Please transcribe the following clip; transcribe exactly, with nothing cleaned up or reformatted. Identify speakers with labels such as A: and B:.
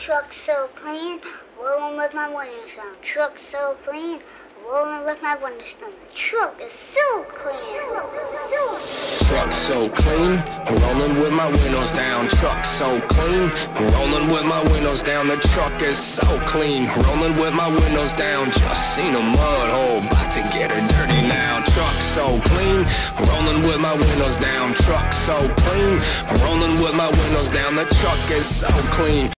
A: truck so clean, rolling with my windows down. Truck so clean, rolling with my windows down. The truck is so clean.
B: Truck so clean, rolling with my windows down. Truck so clean, rolling with my windows down. The truck is so clean, rolling with my windows down. Just seen a mud hole, about to get her dirty now. Truck so clean, rolling with my windows down. Truck so clean, rolling with my windows down. The truck is so clean.